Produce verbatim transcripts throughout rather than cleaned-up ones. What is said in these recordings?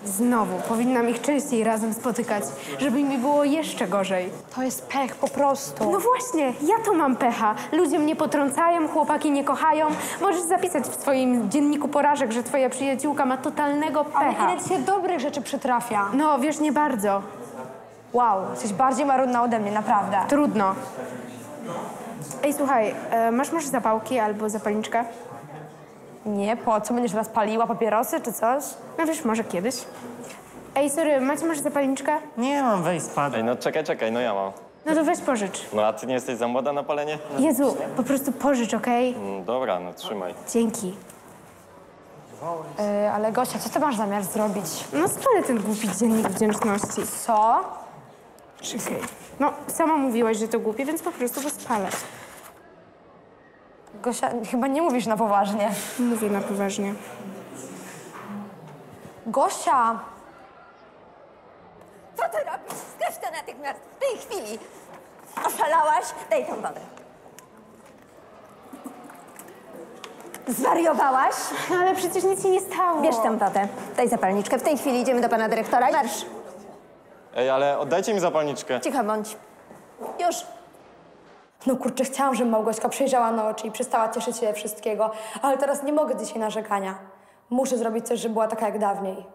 Znowu, powinnam ich częściej razem spotykać, żeby mi było jeszcze gorzej. To jest pech po prostu. No właśnie, ja to mam pecha. Ludzie mnie potrącają, chłopaki nie kochają. Możesz zapisać w swoim dzienniku porażek, że twoja przyjaciółka ma totalnego pecha. Ale ile ci się dobrych rzeczy przytrafia. No, wiesz, nie bardzo. Wow, jesteś bardziej marudna ode mnie, naprawdę. Trudno. Ej, słuchaj, e, masz może zapałki albo zapalniczkę? Nie, po co? Będziesz teraz paliła papierosy czy coś? No wiesz, może kiedyś. Ej, sorry, macie może zapalniczkę? Nie mam, weź spadaj. Ej, no czekaj, czekaj, no ja mam. No to weź pożycz. No a ty nie jesteś za młoda na palenie? Jezu, po prostu pożycz, okej? Mm, dobra, no trzymaj. Dzięki. Yy, ale Gosia, co ty masz zamiar zrobić? No spalę ten głupi dziennik wdzięczności. Co? Czekaj. No, sama mówiłaś, że to głupie, więc po prostu go spalę. Gosia, chyba nie mówisz na poważnie. Mówię na poważnie. Gosia! Co ty robisz? Zgaś to natychmiast, w tej chwili. Oszalałaś? Daj tą wodę. Zwariowałaś? Ale przecież nic się nie stało. Bierz tę wodę, daj zapalniczkę. W tej chwili idziemy do pana dyrektora. Marsz. Ej, ale oddajcie mi zapalniczkę. Cicho bądź. Już. No kurczę, chciałam, żeby Małgośka przejrzała na oczy i przestała cieszyć się ze wszystkiego, ale teraz nie mogę dzisiaj narzekania. Muszę zrobić coś, żeby była taka jak dawniej.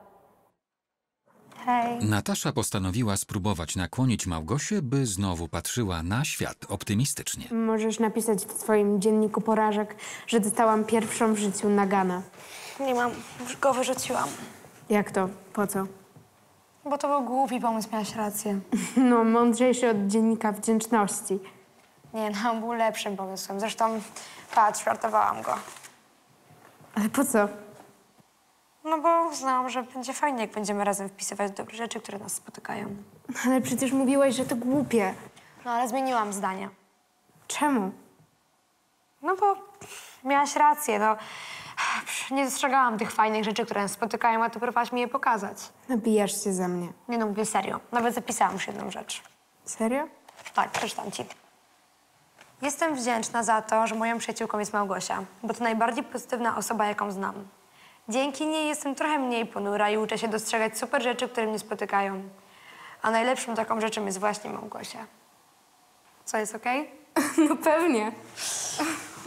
Hej. Natasza postanowiła spróbować nakłonić Małgosię, by znowu patrzyła na świat optymistycznie. Możesz napisać w swoim dzienniku porażek, że dostałam pierwszą w życiu nagana. Nie mam, już go wyrzuciłam. Jak to? Po co? Bo to był głupi pomysł, miałaś rację. No, mądrzejszy od dziennika wdzięczności. Nie, no, był lepszym pomysłem. Zresztą, patrz, żartowałam go. Ale po co? No bo uznałam, że będzie fajnie, jak będziemy razem wpisywać dobre rzeczy, które nas spotykają. Ale przecież mówiłaś, że to głupie. No ale zmieniłam zdanie. Czemu? No bo miałaś rację, no. Nie dostrzegałam tych fajnych rzeczy, które nas spotykają, a ty próbowałaś mi je pokazać. Nabijasz się ze mnie. Nie no, mówię serio. Nawet zapisałam już jedną rzecz. Serio? Tak, przeczytam ci. Jestem wdzięczna za to, że moją przyjaciółką jest Małgosia, bo to najbardziej pozytywna osoba, jaką znam. Dzięki niej jestem trochę mniej ponura i uczę się dostrzegać super rzeczy, które mnie spotykają. A najlepszą taką rzeczą jest właśnie Małgosia. Co, jest okej? No pewnie.